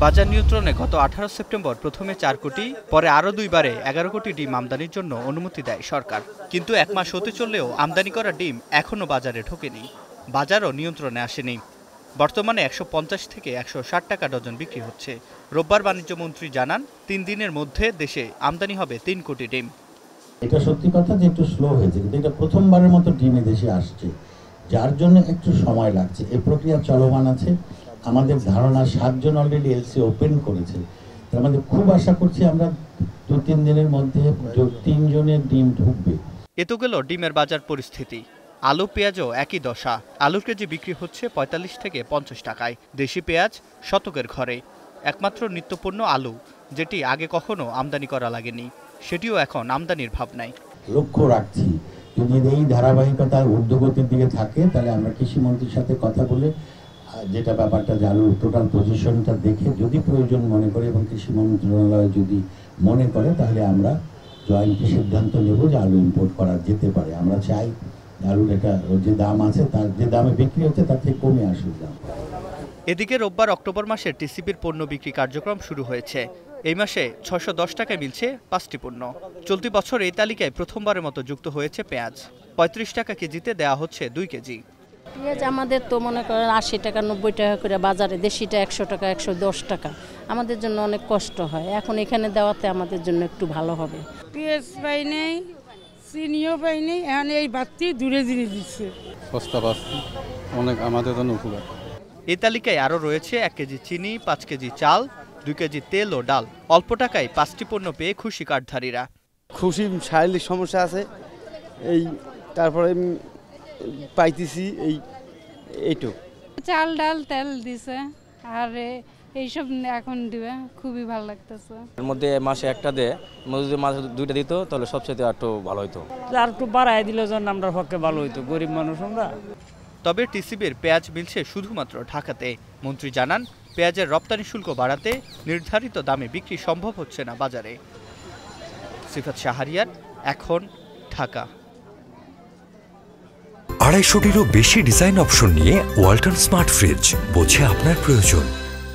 বাজার নিয়ন্ত্রণে গত 18 সেপ্টেম্বর প্রথমে 4 কোটি, পরে আরও 2 বারে 11 কোটি ডিম আমদানির জন্য অনুমতি দেয় সরকার। কিন্তু 1 মাস হতে চললেও আমদানি করা ডিম এখনও বাজারে ঢোকেনি, বাজারও নিয়ন্ত্রণে আসেনি। বর্তমানে 150 থেকে 160 টাকা ডজন বিক্রি হচ্ছে। রোববার বাণিজ্যমন্ত্রী জানান, 3 দিনের মধ্যে দেশে আমদানি হবে 3 কোটি ডিম। এটা সত্যি কথা যে একটু স্লো হয়েছে, কিন্তু এটা প্রথমবারের মতো ডিম দেশে আসছে, যার জন্য একটু সময় লাগছে। এই প্রক্রিয়া চলমান আছে। আমাদের ধারণা 7 জন অলরেডি এলসি ওপেন করেছে। আমাদের খুব আশা করছি আমরা 2-3 দিনের মধ্যে 3 জনের ডিম ঢুকবে। এ তো গেল ডিমের বাজার পরিস্থিতি। আলু পেঁয়াজও একই দশা। আলুর কেজি বিক্রি হচ্ছে 45 থেকে 50 টাকায়। দেশি পেঁয়াজ শতকের ঘরে। একমাত্র নিত্যপণ্য আলু, যেটি আগে কখনো আমদানি করা লাগেনি, সেটিও এখন আমদানির ভাবনায়। লক্ষ্য রাখছি যদি এই ধারাবাহিকতা ঊর্ধ্বগতির দিকে থাকে, তাহলে আমরা কৃষিমন্ত্রীর সাথে কথা বলে যেটা ব্যাপারটা যে আলুর টোটাল পজিশনটা দেখে যদি প্রয়োজন মনে করে এবং কৃষি মন্ত্রণালয় যদি মনে করে, তাহলে আমরা জয়েন্টলি সিদ্ধান্ত নেব যে আলু ইম্পোর্ট করা যেতে পারে। আমরা চাই আলুর এটা যে দাম আছে, তার যে দামে বিক্রি হচ্ছে তার থেকে কমে আসুক দাম। এদিকে রোববার অক্টোবর মাসে টিসিবির পণ্য বিক্রি কার্যক্রম শুরু হয়েছে। এই মাসে 610 টাকায় মিলছে 5টি পণ্য। চলতি বছর এই তালিকায় প্রথমবারের মতো যুক্ত হয়েছে পেঁয়াজ। 35 টাকা কেজিতে দেওয়া হচ্ছে 2 কেজি। পেঁয়াজ আমাদের তো মনে করেন 80 টাকা 90 টাকা করে বাজারে, দেশিটা 100 টাকা 110 টাকা। আমাদের জন্য অনেক কষ্ট হয়। এখন এখানে দেওয়াতে আমাদের জন্য একটু ভালো হবে। পেঁয়াজ পাই নেই, চিনিও পাই নেই, এখন এই বাড়তি দূরে জিনিস দিচ্ছে। সস্তা পাচ্ছি, অনেক আমাদের জন্য উপকার। এই তালিকায় আরও রয়েছে 1 কেজি চিনি, 5 কেজি চাল, 2 কেজি তেল ও ডাল। অল্প টাকায় 5টি পণ্য পেয়ে খুশি কার্ডধারীরা। খুশি, শারীরিক সমস্যা আছে এই, তারপরে পাইতেছি এইটুক। চাল ডাল তেল দিছে আর এইসব এখন দিবে, খুবই ভালো লাগতেছে। এর মধ্যে মাসে একটা দেয়, যদি মাসে 2টা দিত তাহলে সবচেয়ে একটু ভালো হতো। আর একটু বাড়ায় দিলে যেন আমরা পক্ষে ভালো হইতো, গরিব মানুষ আমরা। তবে টিসিবির পেঁয়াজ মিলছে শুধুমাত্র ঢাকাতে। মন্ত্রী জানান, পেঁয়াজের রপ্তানি শুল্ক বাড়াতে নির্ধারিত দামে বিক্রি সম্ভব হচ্ছে না বাজারে। সিফাত শাহরিয়ার, এখন, ঢাকা। 250-টিরও বেশি ডিজাইন অপশন নিয়ে ওয়ালটন স্মার্ট ফ্রিজ, বোঝে আপনার প্রয়োজন।